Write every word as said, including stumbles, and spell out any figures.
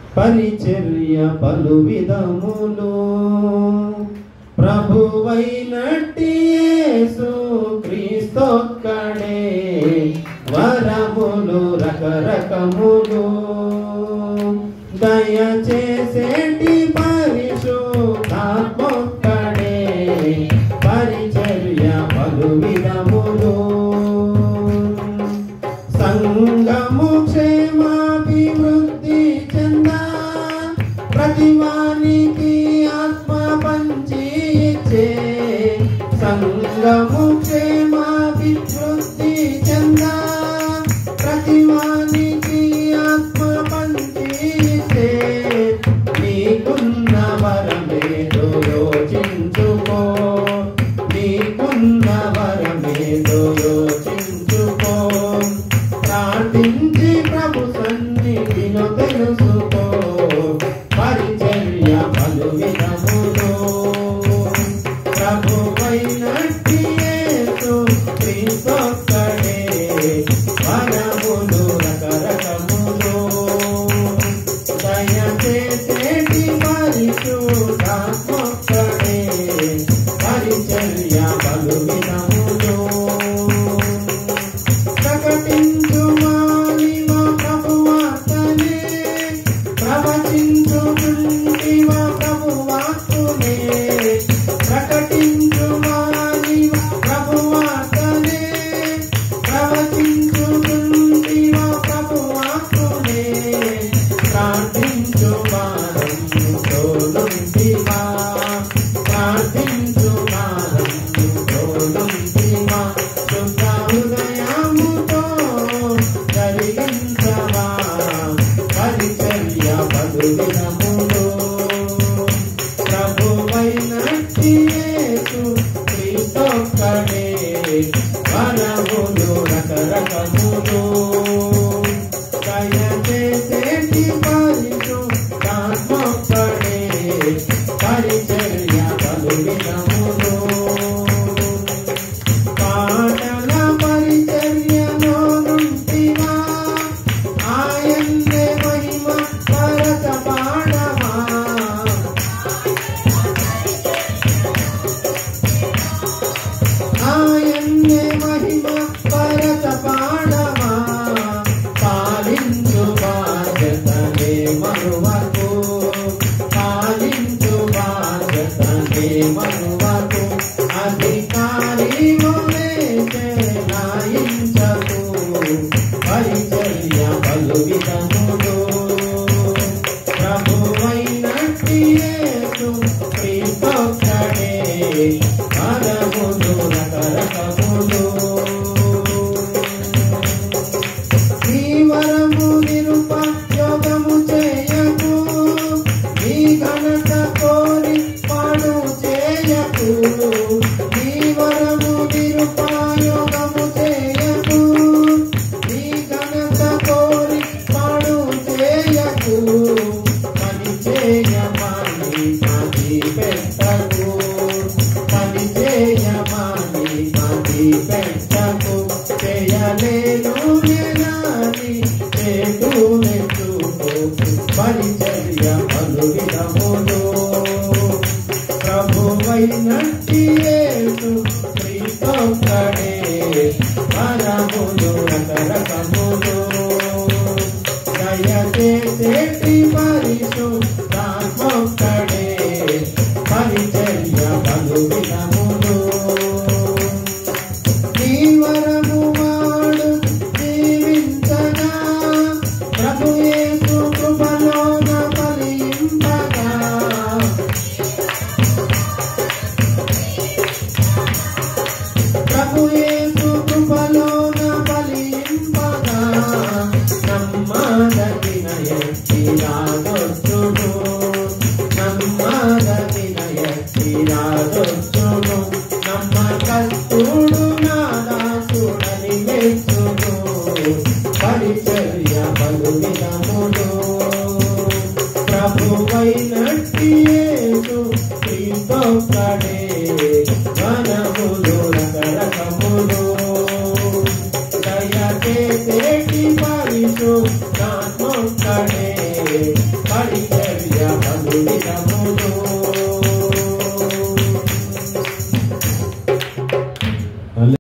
పరిచర్య పలు విధములు ప్రభువైనట్టి యేసు క్రీస్తొక్కడే వరములు రకరకములు దయచేసేటి పరిశుద్ధాత్మొక్కడే పరిచర్య పలు విధములు సంగము క్షేమాభివృద్ధి చెంద ప్రతివానికి ఆత్మ పంచి ఇచ్చే సంగము క్షేమాభివృద్ధి చెంద ప్రతివానికి ఆత్మ పంచి ఇచ్చే నీకున్న వరమేదో యోచించుకో నీకున్న వరమేదో యోచించుకో ప్రార్థించి ప్రభు సన్నిధిలో తెలుసుకో పరిచర్య పలు విధములు ప్రభువైనట్టి యేసు క్రీస్తొక్కడే వరములు రకరకములు దయచేసేటి పరిశుద్ధాత్మొక్కడే పరిచర్య పలు విధములు ప్రకటించుమా నీవా ప్రభువార్తనే ప్రవచించుకుంటివా ప్రభువాక్కునే ప్రకటించుమా నీవా ప్రభువార్తనే ప్రవచించుకుంటివా ప్రభువాక్కునే ప్రార్థించుమా తోడుంటివా ప్రార్థించుమా తోడుంటివా శుద్ధ హృదయముతో కలిగించవా పరిచర్య పలు విధములు ప్రభువైనట్టి యేసు క్రీస్తొక్కడే వరములు రకరకములు దయచేసేటి పరిశుద్ధాత్మొక్కడే పరిచర్య పలు విధములు పాటల పరిచర్యలో నుంటివా ఆయన్నే మహిమ పరత పాడవా ఆయన్నే మహిమ పరత పాడవా పాలించు బాధ్యతనే మరువకు పాలించు బాధ్యతనే మరువకు అధికారి నాయించకు పరిచర్య పలు విధములు ప్రభువైనట్టి యేసు క్రీస్తొక్కడే వరములు రకరకములు ఈ వరము నిరుపయోగము చేయకు నీ ఘనత కోరి పాడు చేయకు ఈ వరము నిరుపయోగము చేయకు నీ ఘనత కోరి పాడు చేయకు పని చేయమాని పది పెట్టకు పని చేయమాని పది పెట్టకు చేయలేను నేనాని చేటు నెచ్చుకో పరిచర్య పలు విధములు ప్రభువైనట్టి యేసు క్రీస్తొక్కడే వరములు రకరకములు దయచేసేటి పరిశుద్ధాత్మొక్కడే పరిచర్య పలు విధములు నీ వరము వాడు జీవించగా ప్రభు యేసు కృపలోన ఫలింపగా ప్రభు యేసు కృపలోన ఫలింపగా నమ్మదగిన ఎత్తి రాజొచ్చును నమ్మదగిన ఎత్తి రాజొచ్చును నమ్మకస్తుడు నాదాసుడని మెచ్చును పరిచర్య పలు విధములు ప్రభువైనట్టి యేసు క్రీస్తొక్కడే